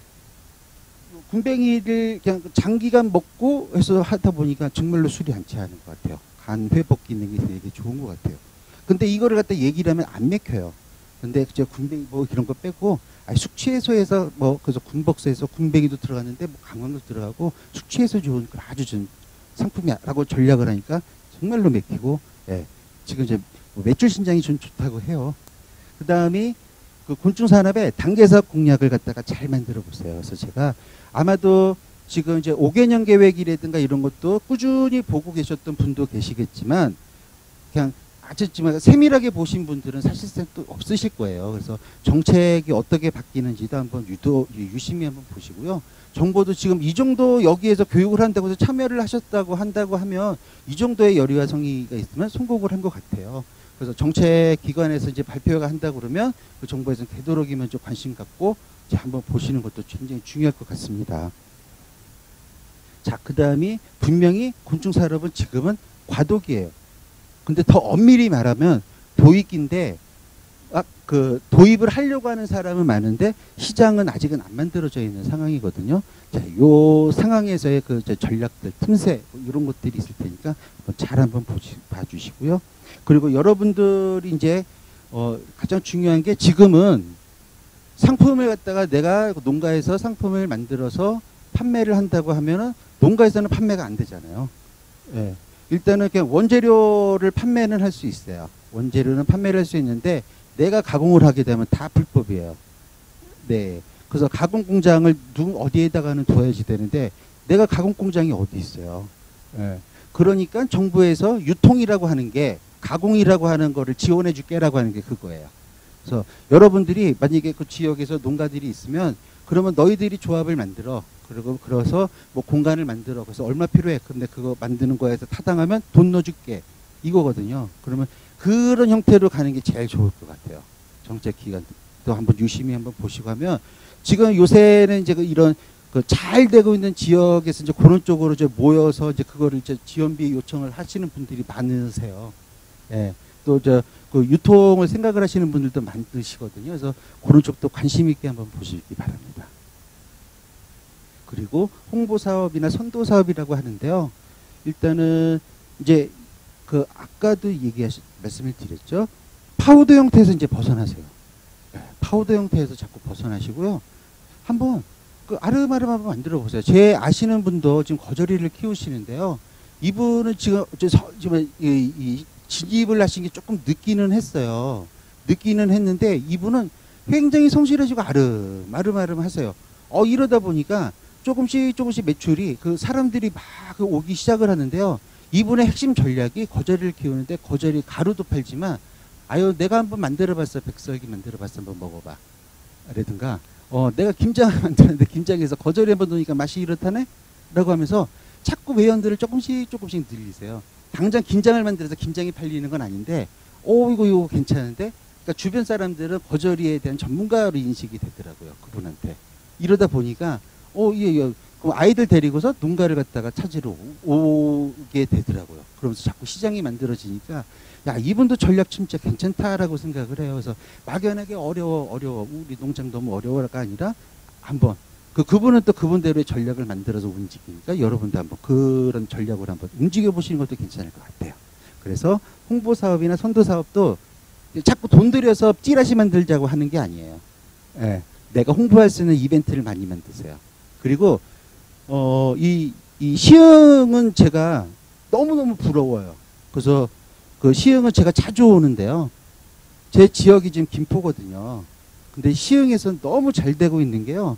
군뱅이를 그냥 장기간 먹고 해서 하다 보니까 정말로 술이 안 취하는 것 같아요. 간 회복 기능이 되게 좋은 것 같아요. 근데 이거를 갖다 얘기를 하면 안 맥혀요. 근데 저 군뱅이 뭐 이런 거 빼고 아니 숙취 해소에서 뭐 그래서 군복서에서 군뱅이도 들어갔는데 뭐 강황도 들어가고 숙취 해소 좋은 그 아주 좀 상품이라고 전략을 하니까 정말로 맥히고 예. 지금 이제 매출 신장이 좀 좋다고 해요. 그 다음에 그 곤충 산업의 단계적 공략을 갖다가 잘 만들어 보세요. 그래서 제가 아마도 지금 이제 오 개년 계획이라든가 이런 것도 꾸준히 보고 계셨던 분도 계시겠지만 그냥 아주 세밀하게 보신 분들은 사실상 또 없으실 거예요. 그래서 정책이 어떻게 바뀌는지도 한번 유도, 유심히 한번 보시고요. 정보도 지금 이 정도 여기에서 교육을 한다고 해서 참여를 하셨다고 한다고 하면 이 정도의 열의와 성의가 있으면 성공을 한 것 같아요. 그래서 정책 기관에서 이제 발표가 한다고 그러면 그 정보에서 되도록이면 좀 관심 갖고 이제 한번 보시는 것도 굉장히 중요할 것 같습니다. 자, 그 다음이 분명히 곤충 산업은 지금은 과도기예요. 근데 더 엄밀히 말하면 도입기인데 아, 그 도입을 하려고 하는 사람은 많은데 시장은 아직은 안 만들어져 있는 상황이거든요. 자, 요 상황에서의 그 전략들, 틈새 뭐 이런 것들이 있을 테니까 한번 잘 한번 보시, 봐주시고요. 그리고 여러분들이 이제 어, 가장 중요한 게 지금은 상품을 갖다가 내가 농가에서 상품을 만들어서 판매를 한다고 하면은 농가에서는 판매가 안 되잖아요. 예. 일단은 그냥 원재료를 판매는 할 수 있어요. 원재료는 판매를 할 수 있는데 내가 가공을 하게 되면 다 불법이에요. 네. 그래서 가공 공장을 누 어디에다가는 둬야지 되는데 내가 가공 공장이 어디 있어요. 예. 그러니까 정부에서 유통이라고 하는 게 가공이라고 하는 거를 지원해 줄게라고 하는 게 그거예요. 그래서 여러분들이 만약에 그 지역에서 농가들이 있으면 그러면 너희들이 조합을 만들어. 그리고 그래서 뭐 공간을 만들어. 그래서 얼마 필요해. 근데 그거 만드는 거에서 타당하면 돈 넣어줄게. 이거거든요. 그러면 그런 형태로 가는 게 제일 좋을 것 같아요. 정책 기관도 한번 유심히 한번 보시고 하면 지금 요새는 이제 그 이런 그 잘 되고 있는 지역에서 이제 그런 쪽으로 이제 모여서 이제 그거를 이제 지원비 요청을 하시는 분들이 많으세요. 예. 또 저 그 유통을 생각을 하시는 분들도 많으시거든요. 그래서 그런 쪽도 관심 있게 한번 보시기 바랍니다. 그리고 홍보 사업이나 선도 사업이라고 하는데요. 일단은 이제 그 아까도 얘기하시 말씀을 드렸죠. 파우더 형태에서 이제 벗어나세요. 예. 파우더 형태에서 자꾸 벗어나시고요. 한번 그 아름아름 한번 만들어 보세요. 제 아시는 분도 지금 거저리를 키우시는데요. 이분은 지금 지금 이, 이 진입을 하신 게 조금 늦기는 했어요. 늦기는 했는데 이분은 굉장히 성실하시고 아름 아름아름 하세요. 어 이러다 보니까 조금씩 조금씩 매출이 그 사람들이 막 오기 시작을 하는데요. 이분의 핵심 전략이 거저리를 키우는데 거저리 가루도 팔지만 아유 내가 한번 만들어봤어. 백설기 만들어봤어. 한번 먹어봐. 라든가 어 내가 김장을 만드는데 김장에서 거저리 한번 넣으니까 맛이 이렇다네? 라고 하면서 자꾸 회원들을 조금씩 조금씩 늘리세요. 당장 김장을 만들어서 김장이 팔리는 건 아닌데 오 이거 이거 괜찮은데 그러니까 주변 사람들은 거저리에 대한 전문가로 인식이 되더라고요. 그분한테. 이러다 보니까 어, 예, 예. 그럼 아이들 데리고서 농가를 갖다가 찾으러 오게 되더라고요. 그러면서 자꾸 시장이 만들어지니까 야 이분도 전략 진짜 괜찮다라고 생각을 해요. 그래서 막연하게 어려워 어려워 우리 농장 너무 어려워가 아니라 한번 그 그분은 또 그분대로의 전략을 만들어서 움직이니까 여러분도 한번 그런 전략을 한번 움직여 보시는 것도 괜찮을 것 같아요. 그래서 홍보 사업이나 선도 사업도 자꾸 돈 들여서 찌라시 만들자고 하는 게 아니에요. 예, 내가 홍보할 수 있는 이벤트를 많이 만드세요. 그리고 어, 이, 이 시흥은 제가 너무너무 부러워요. 그래서 그 시흥은 제가 자주 오는데요. 제 지역이 지금 김포거든요. 근데 시흥에서는 너무 잘 되고 있는 게요.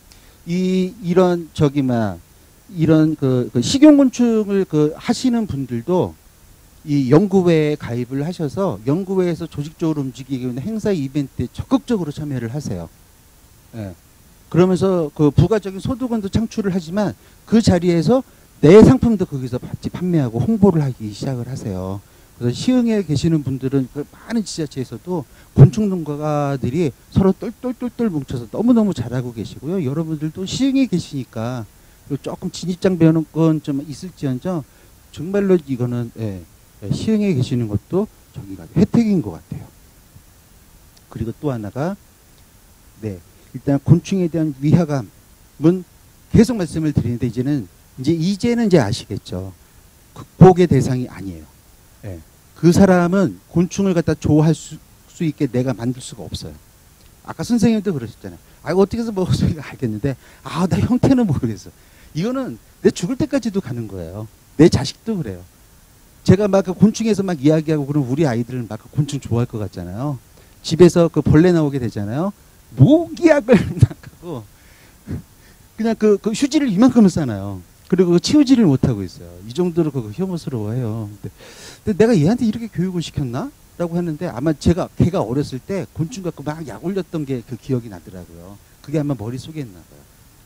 이, 이런, 저기, 막, 이런 그, 그 식용곤충을 그 하시는 분들도 이 연구회에 가입을 하셔서 연구회에서 조직적으로 움직이기 위한 행사 이벤트에 적극적으로 참여를 하세요. 예. 그러면서 그 부가적인 소득원도 창출을 하지만 그 자리에서 내 상품도 거기서 같이 판매하고 홍보를 하기 시작을 하세요. 그래서 시흥에 계시는 분들은 그 많은 지자체에서도 곤충 농가들이 서로 똘똘똘똘 뭉쳐서 너무너무 잘하고 계시고요. 여러분들도 시흥에 계시니까 조금 진입장벽은 좀 있을지언정 정말로 이거는 예, 시흥에 계시는 것도 저기가 혜택인 것 같아요. 그리고 또 하나가 네 일단 곤충에 대한 위화감은 계속 말씀을 드리는데 이제는 이제 이제는 이제 아시겠죠. 극복의 대상이 아니에요. 예. 그 사람은 곤충을 갖다 좋아할 수, 수 있게 내가 만들 수가 없어요. 아까 선생님도 그러셨잖아요. 아, 어떻게 해서 먹을 수 있을까 알겠는데, 아, 나 형태는 모르겠어. 이거는 내 죽을 때까지도 가는 거예요. 내 자식도 그래요. 제가 막 그 곤충에서 막 이야기하고 그러면 우리 아이들은 막 그 곤충 좋아할 것 같잖아요. 집에서 그 벌레 나오게 되잖아요. 모기약을 막 하고, 그냥 그, 그 휴지를 이만큼을 싸놔요. 그리고 치우지를 못하고 있어요. 이 정도로 그거 혐오스러워해요. 근데, 근데 내가 얘한테 이렇게 교육을 시켰나? 라고 했는데 아마 제가, 걔가 어렸을 때 곤충 갖고 막 약 올렸던 게 그 기억이 나더라고요. 그게 아마 머릿속에 있나 봐요.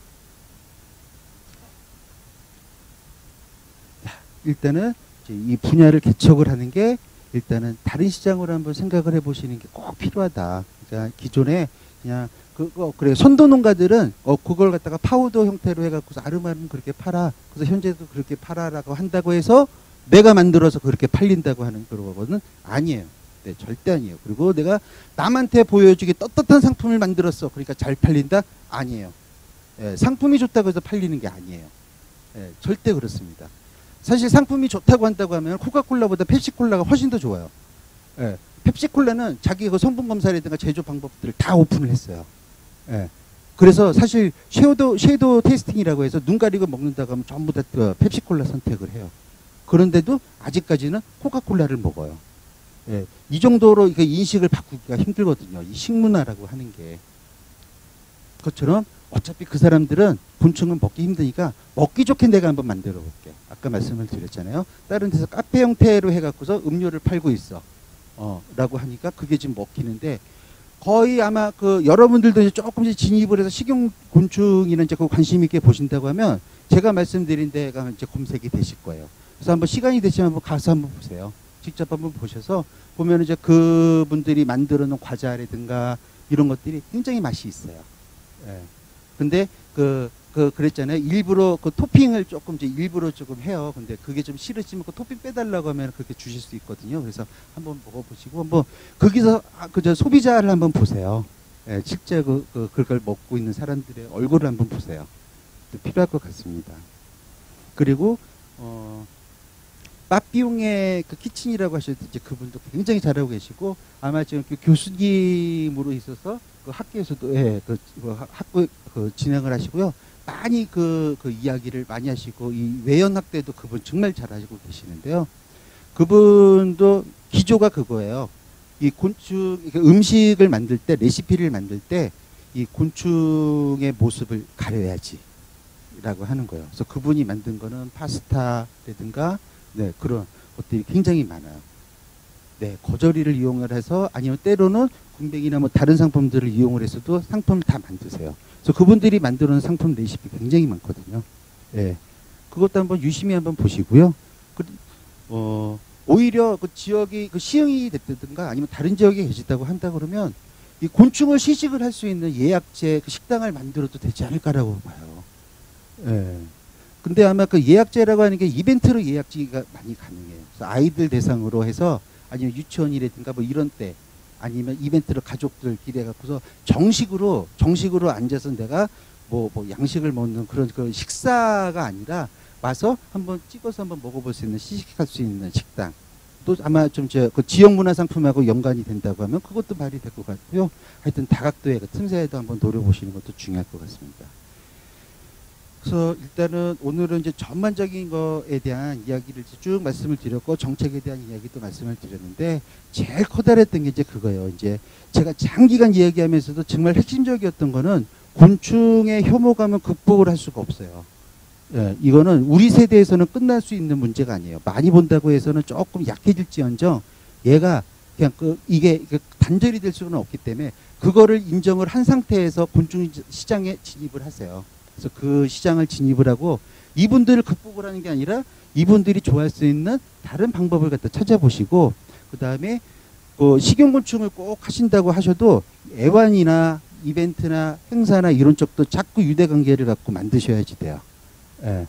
자, 일단은 이 분야를 개척을 하는 게 일단은 다른 시장으로 한번 생각을 해보시는 게 꼭 필요하다. 그러니까 기존에 그냥 그거 그래 선도 농가들은 어 그걸 갖다가 파우더 형태로 해갖고서 아름아름 그렇게 팔아. 그래서 현재도 그렇게 팔아라고 한다고 해서 내가 만들어서 그렇게 팔린다고 하는 그런 거거든 아니에요. 네, 절대 아니에요. 그리고 내가 남한테 보여주기 떳떳한 상품을 만들었어. 그러니까 잘 팔린다? 아니에요. 예, 상품이 좋다고 해서 팔리는 게 아니에요. 예, 절대 그렇습니다. 사실 상품이 좋다고 한다고 하면 코카콜라보다 펩시콜라가 훨씬 더 좋아요. 예, 펩시콜라는 자기 그 성분 검사라든가 제조 방법들을 다 오픈을 했어요. 예. 그래서 사실 쉐도 쉐도 테이스팅이라고 해서 눈 가리고 먹는다고 하면 전부 다 그 펩시콜라 선택을 해요. 그런데도 아직까지는 코카콜라를 먹어요. 예. 이 정도로 그 인식을 바꾸기가 힘들거든요. 이 식문화라고 하는 게. 것처럼 어차피 그 사람들은 곤충은 먹기 힘드니까 먹기 좋게 내가 한번 만들어 볼게. 아까 말씀을 드렸잖아요. 다른 데서 카페 형태로 해갖고서 음료를 팔고 있어. 어, 라고 하니까 그게 지금 먹히는데 거의 아마 그 여러분들도 이제 조금씩 진입을 해서 식용곤충이나 이제 그 관심 있게 보신다고 하면 제가 말씀드린 데가 이제 검색이 되실 거예요. 그래서 한번 시간이 되시면 한번 가서 한번 보세요. 직접 한번 보셔서 보면 이제 그분들이 만들어 놓은 과자라든가 이런 것들이 굉장히 맛이 있어요. 예. 근데 그, 그, 그랬잖아요. 일부러 그 토핑을 조금 이제 일부러 조금 해요. 근데 그게 좀 싫으시면 그 토핑 빼달라고 하면 그렇게 주실 수 있거든요. 그래서 한번 먹어보시고 한번 거기서 아, 그저 소비자를 한번 보세요. 예, 실제 그, 그, 그걸 먹고 있는 사람들의 얼굴을 한번 보세요. 필요할 것 같습니다. 그리고, 어, 빠삐용의 그 키친이라고 하셨을 때 이제 그분도 굉장히 잘하고 계시고 아마 지금 그 교수님으로 있어서 그 학교에서도 예, 그, 그 학부 그 진행을 하시고요. 많이 그, 그 이야기를 많이 하시고 이 외연학 때도 그분 정말 잘하시고 계시는데요. 그분도 기조가 그거예요. 이 곤충 음식을 만들 때 레시피를 만들 때 이 곤충의 모습을 가려야지 라고 하는 거예요. 그래서 그분이 만든 거는 파스타라든가 네, 그런 것들이 굉장히 많아요. 네, 거저리를 이용을 해서 아니면 때로는 군뱅이나 뭐 다른 상품들을 이용을 해서도 상품을 다 만드세요. 그래서 그분들이 만들어 놓은 상품 레시피 굉장히 많거든요. 네, 그것도 한번 유심히 한번 보시고요. 그, 어, 오히려 그 지역이 그 시흥이 됐든가 아니면 다른 지역에 계시다고 한다 그러면 이 곤충을 시식을 할 수 있는 예약제 그 식당을 만들어도 되지 않을까라고 봐요. 네. 근데 아마 그 예약제라고 하는 게 이벤트로 예약제가 많이 가능해요. 그래서 아이들 대상으로 해서 아니면 유치원이라든가 뭐 이런 때 아니면 이벤트로 가족들끼리 해갖고서 정식으로 정식으로 앉아서 내가 뭐, 뭐 양식을 먹는 그런 그 식사가 아니라 와서 한번 찍어서 한번 먹어볼 수 있는 시식할 수 있는 식당. 또 아마 좀 저 그 지역 문화 상품하고 연관이 된다고 하면 그것도 말이 될 것 같고요. 하여튼 다각도의 그 틈새에도 한번 노려보시는 것도 중요할 것 같습니다. 그래서 일단은 오늘은 이제 전반적인 거에 대한 이야기를 쭉 말씀을 드렸고 정책에 대한 이야기도 말씀을 드렸는데 제일 커다랬던 게 이제 그거예요. 이제 제가 장기간 이야기하면서도 정말 핵심적이었던 거는 곤충의 혐오감은 극복을 할 수가 없어요. 예, 이거는 우리 세대에서는 끝날 수 있는 문제가 아니에요. 많이 본다고 해서는 조금 약해질지언정 얘가 그냥 그 이게 단절이 될 수는 없기 때문에 그거를 인정을 한 상태에서 곤충 시장에 진입을 하세요. 그래서 그 시장을 진입을 하고 이분들을 극복을 하는 게 아니라 이분들이 좋아할 수 있는 다른 방법을 갖다 찾아보시고 그 다음에 그 식용곤충을 꼭 하신다고 하셔도 애완이나 이벤트나 행사나 이런 쪽도 자꾸 유대관계를 갖고 만드셔야지 돼요. 예.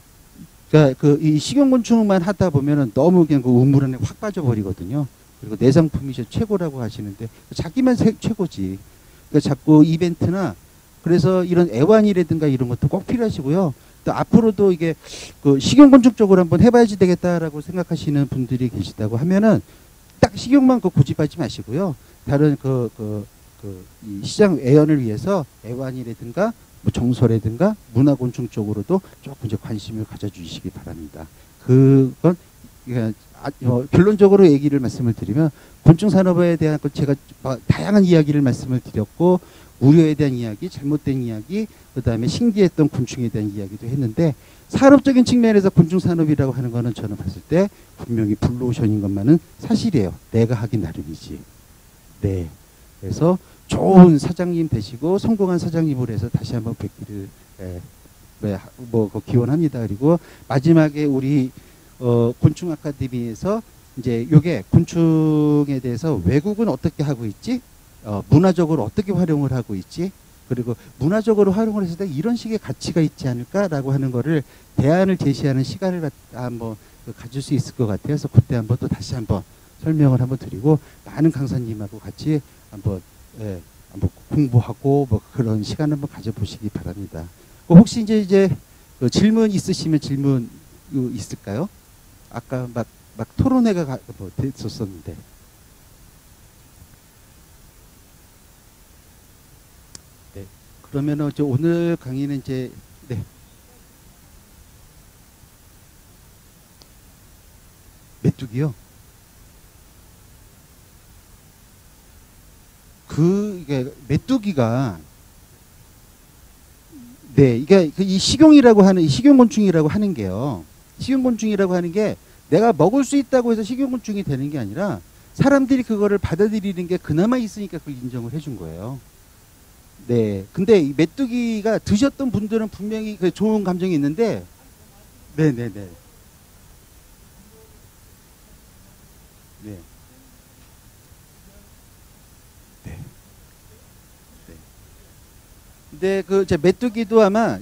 그러니까 그 이 식용곤충만 하다 보면은 너무 그냥 그 우물 안에 확 빠져버리거든요. 그리고 내 상품이 최고라고 하시는데 자기만 세, 최고지. 그러니까 자꾸 이벤트나 그래서 이런 애완이라든가 이런 것도 꼭 필요하시고요. 또 앞으로도 이게 그 식용곤충 쪽으로 한번 해봐야지 되겠다라고 생각하시는 분들이 계시다고 하면은 딱 식용만 그 고집하지 마시고요. 다른 그, 그, 그, 이 시장 애연을 위해서 애완이라든가 뭐 정서라든가 문화곤충 쪽으로도 조금 이제 관심을 가져주시기 바랍니다. 그건 아, 어, 결론적으로 얘기를 말씀을 드리면 곤충 산업에 대한 것 제가 다양한 이야기를 말씀을 드렸고 우려에 대한 이야기, 잘못된 이야기, 그 다음에 신기했던 곤충에 대한 이야기도 했는데 산업적인 측면에서 곤충 산업이라고 하는 거는 저는 봤을 때 분명히 블루오션인 것만은 사실이에요. 내가 하기 나름이지. 네. 그래서 좋은 사장님 되시고 성공한 사장님으로 해서 다시 한번 뵙기를 예, 네, 뭐 기원합니다. 그리고 마지막에 우리 어, 곤충 아카데미에서 이제 요게 곤충에 대해서 외국은 어떻게 하고 있지? 어, 문화적으로 어떻게 활용을 하고 있지? 그리고 문화적으로 활용을 했을 때 이런 식의 가치가 있지 않을까라고 하는 거를 대안을 제시하는 시간을 한번 가질 수 있을 것 같아요. 그래서 그때 한번 또 다시 한번 설명을 한번 드리고 많은 강사님하고 같이 한번 예, 한번 공부하고 뭐 그런 시간을 한번 가져보시기 바랍니다. 혹시 이제 이제 그 질문 있으시면 질문 있을까요? 아까 막, 막 토론회가 가, 뭐 됐었었는데. 네. 그러면은 이제 오늘 강의는 이제 네. 메뚜기요. 그 이게 메뚜기가 네, 이게 그 이 식용이라고 하는 이 식용곤충이라고 하는 게요. 식용곤충이라고 하는 게 내가 먹을 수 있다고 해서 식용곤충이 되는 게 아니라 사람들이 그거를 받아들이는 게 그나마 있으니까 그걸 인정을 해준 거예요. 네, 근데 이 메뚜기가 드셨던 분들은 분명히 그 좋은 감정이 있는데, 네, 네, 네, 네, 네, 네. 근데 그 제 메뚜기도 아마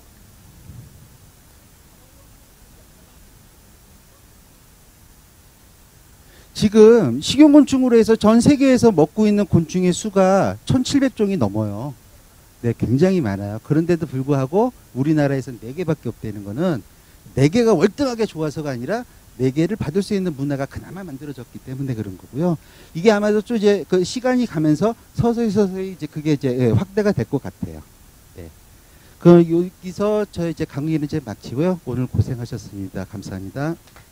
지금 식용곤충으로 해서 전 세계에서 먹고 있는 곤충의 수가 천칠백 종이 넘어요. 네, 굉장히 많아요. 그런데도 불구하고 우리나라에서는 네 개밖에 없다는 거는 네 개가 월등하게 좋아서가 아니라 네 개를 받을 수 있는 문화가 그나마 만들어졌기 때문에 그런 거고요. 이게 아마도 좀 이제 그 시간이 가면서 서서히 서서히 이제 그게 이제 예, 확대가 될 것 같아요. 네. 그 여기서 저 이제 강의는 이제 마치고요. 오늘 고생하셨습니다. 감사합니다.